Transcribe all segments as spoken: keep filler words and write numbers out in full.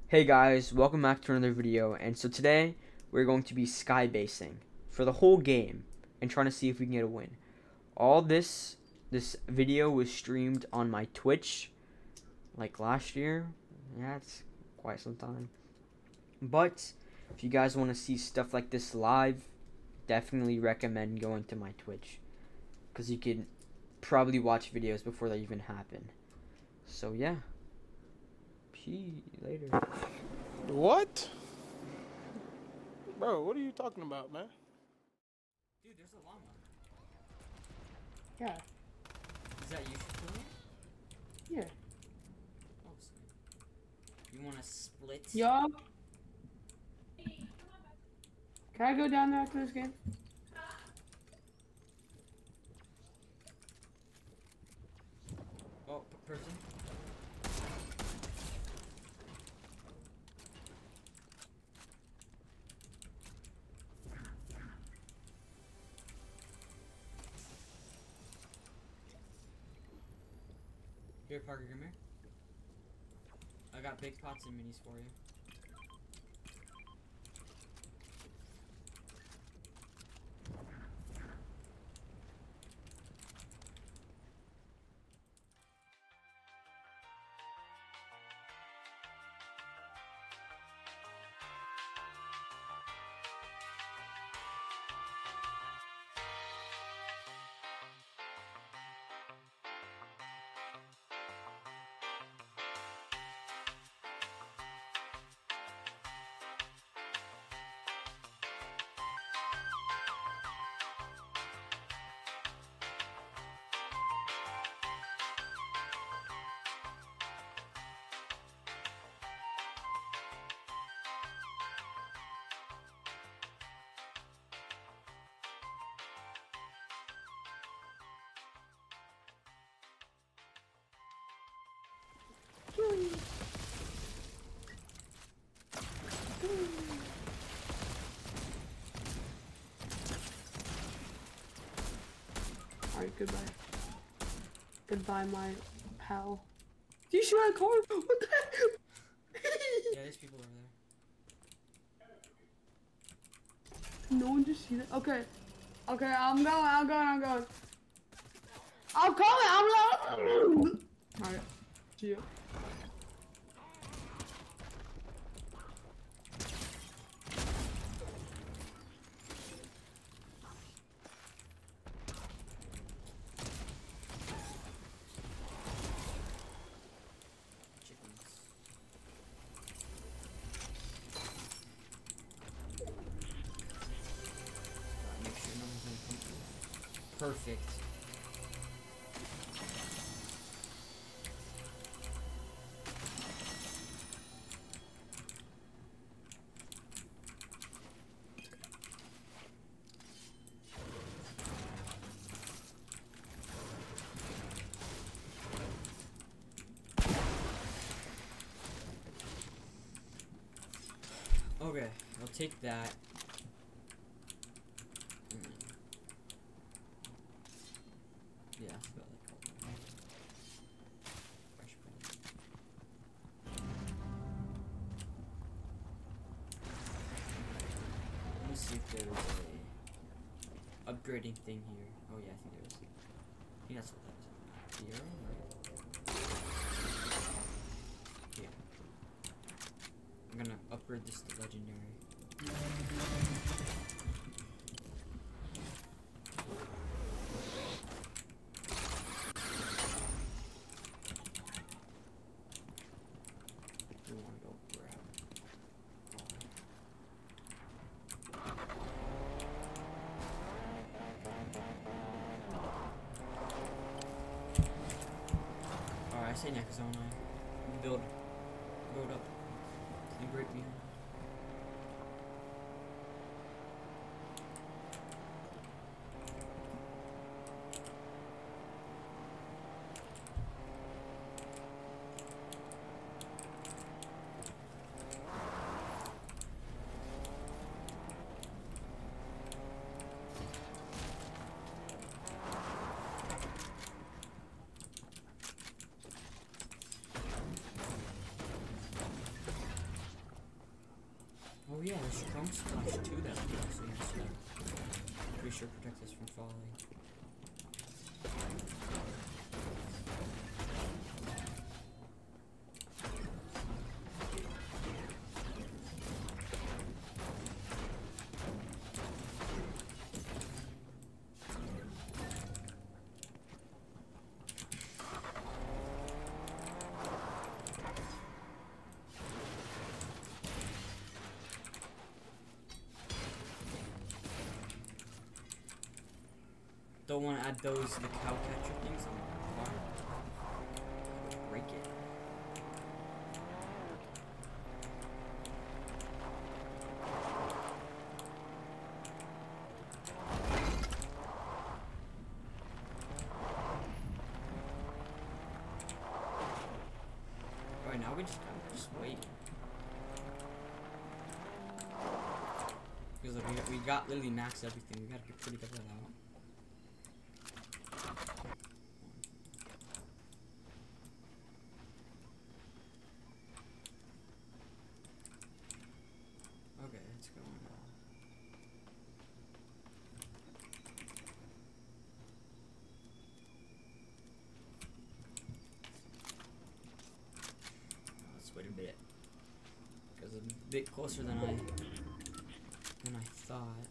Hey guys, welcome back to another video. And so today we're going to be sky basing for the whole game and trying to see if we can get a win. All this this video was streamed on my Twitch like last year. Yeah, it's quite some time. But if you guys want to see stuff like this live, definitely recommend going to my Twitch, because you can probably watch videos before they even happen. So yeah. See you later. What? Bro, what are you talking about, man? Dude, there's a llama. Yeah. Is that you killing it? Yeah. Oh, sweet. You want to split? Yo. Can I go down there after this game? Oh, person. Here, Parker, come here. I got big pots and minis for you. Alright, goodbye. Goodbye, my pal. Do you see my car? What the heck? Yeah, there's people over there. No one just see that? Okay. Okay, I'm going, I'm going, I'm going. I'm coming, I'm going. Alright. See you. Chickens. Gotta make sure no one's gonna come through. Perfect. Okay, I'll take that. Mm. Yeah, I feel like all that. Fresh bread. Let me see if there's a upgrading thing here. Oh yeah, I think there is. I think that's what that is. The arrow, right? Yeah. I'm gonna upgrade this to legendary. We wanna go grab. Alright, I say next zone. Uh, build. Build up. And break me. Oh yeah, there's chrome splash too that we also use that. Pretty sure protects us from falling. Don't want to add those the cow catcher things on the farm. Break it. Alright, now we just kind of just wait. Because like, we got, we got literally maxed everything. We gotta get pretty good at that out. Okay, let's go on now. Let's wait a bit. Because it's a bit closer than I than I thought.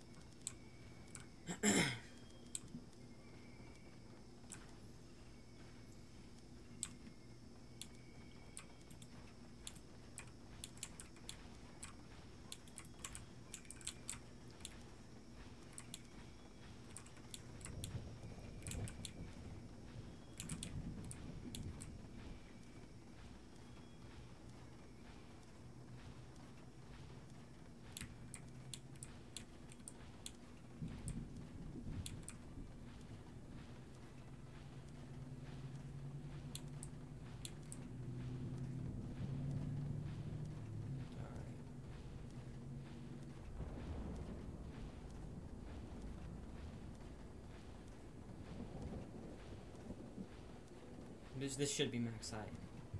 This, this should be max height.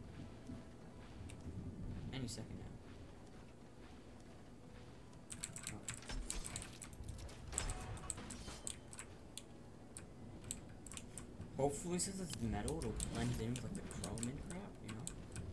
Any second now. Okay. Hopefully, since it's metal, it'll blend in with like the chrome and crap, you know?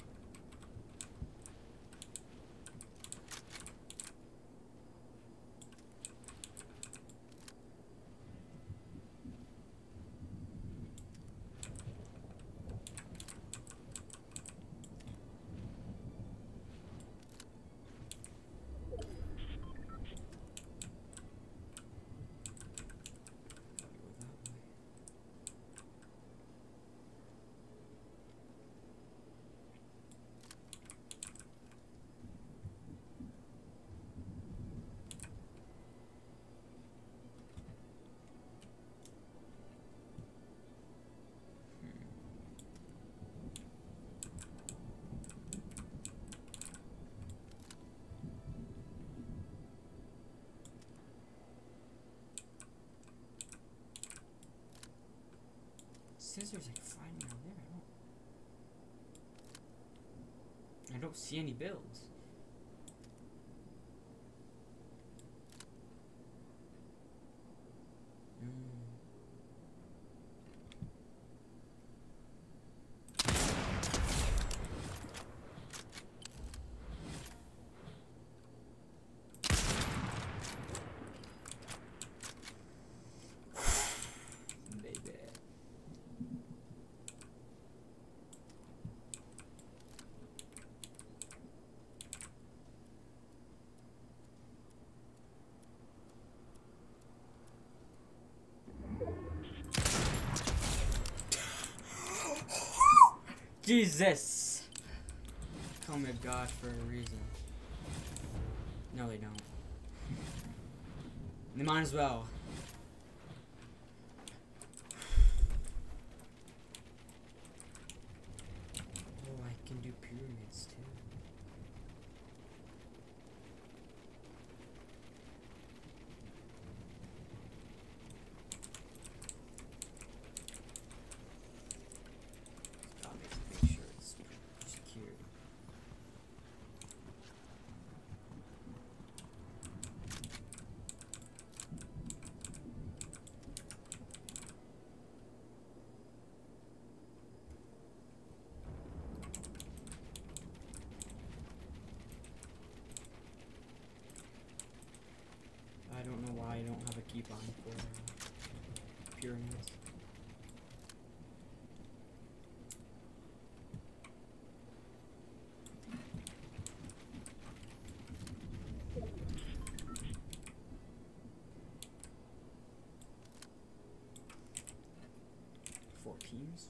Says there's like five down there. I don't. I don't see any builds. Jesus! Call me a god for a reason. No, they don't. They might as well. Oh, I can do pyramids too. keep on for uh, pyramids. Four teams.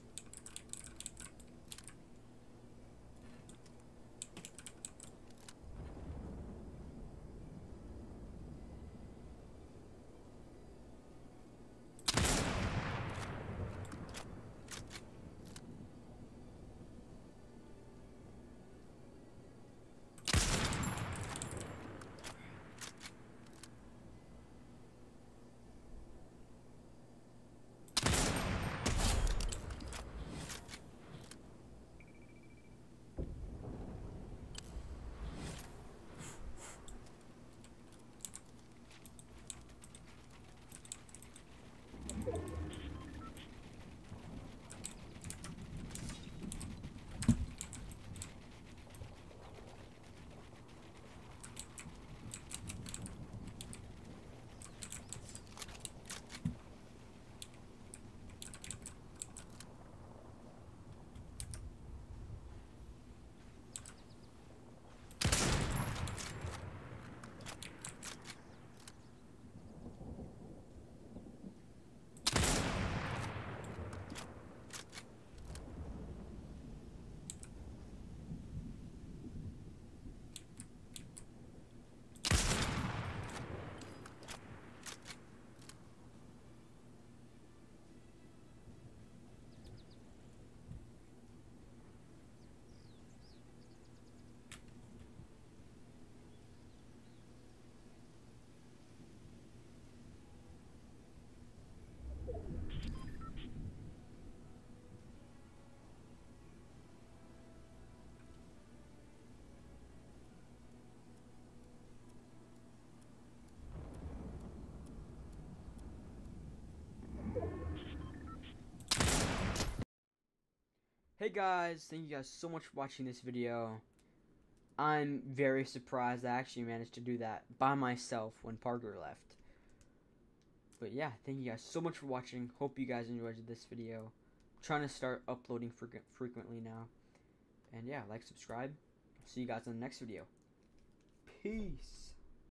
Hey guys, thank you guys so much for watching this video. I'm very surprised I actually managed to do that by myself when Parker left. But yeah, thank you guys so much for watching. Hope you guys enjoyed this video. I'm trying to start uploading fre frequently now. And yeah, like, subscribe. See you guys in the next video. Peace.